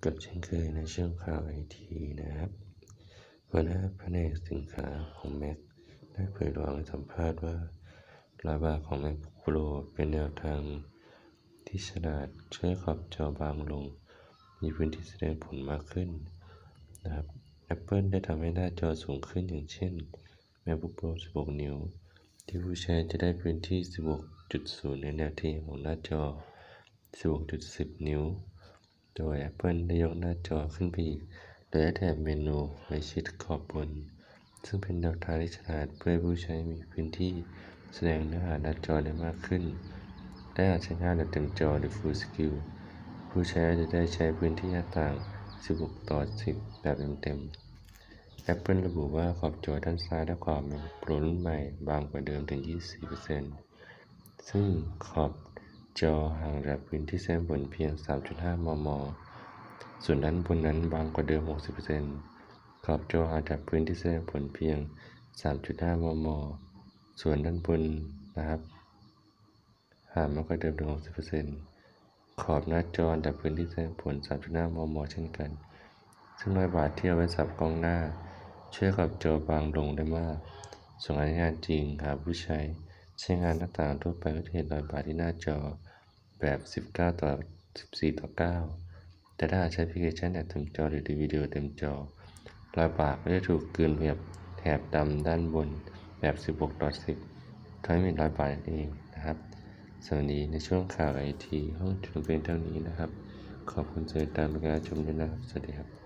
กับเช่นเคยในช่วงข่าวไอทีนะครับหัวหน้าแผนกสินค้าของ Mac ได้เผยระหว่างสัมภาษณ์ว่าระบาดของ MacBook Pro เป็นแนวทางที่ฉลาดช่วยขอบจอบางลงมีพื้นที่แสดงผลมากขึ้นนะครับ Apple ได้ทำให้หน้าจอสูงขึ้นอย่างเช่น MacBook Pro 16 นิ้วที่ผู้ใช้จะได้พื้นที่ 16.0 ในแนวที่ของหน้าจอ 16.10 นิ้วโดย Apple ได้ยกหน้าจอขึ้นไปอีกโดยแถบเมนูไว้ชิดขอบบนซึ่งเป็นแนวทางที่ฉลาดเพื่อให้ผู้ใช้มีพื้นที่แสดงเนื้อหาหน้าจอได้มากขึ้นและอาจใช้งานแบบเต็มจอหรือ Full Screen ผู้ใช้จะได้ใช้พื้นที่หน้าต่าง 16:10 แบบเต็มๆ Apple ระบุว่าขอบจอด้านซ้ายและขวา MacBook Pro รุ่นใหม่บางกว่าเดิมถึง 24% ซึ่งขอบจอห่างจากพื้นที่แสดงผลเพียง 3.5 มม. ส่วนด้านบนนั้นบางกว่าเดิม 60% ขอบจอห่างจากพื้นที่แสดงผลเพียง 3.5 มม. ส่วนด้านบนนะครับห่างมากกว่าเดิมถึง 60% ขอบหน้าจอห่างจากพื้นที่แสดงผล 3.5 มม. เช่นกันซึ่งรอยบาดที่เอาไว้สับกล้องหน้าช่วยขอบจอบางลงได้มากส่วนการใช้งานจริงหากผู้ใช้งานหน้าต่างทั่วไปก็จะเห็นรอยบาดที่หน้าจอแบบ 19:14:9 แต่ถ้าใช้แอปพลิเคชันแบบเต็มจอหรือดูวิดีโอเต็มจอรอยบาดก็จะถูกกลืนไปกับแถบดำด้านบนแบบ 16:10 ทำให้มีรอยบาดนั่นเองนะครับสวัสดีในช่วงข่าวไอทีห้องจุดเพียงเท่านี้นะครับขอบคุณที่ติดตามการชมด้วยนะครับสวัสดีครับ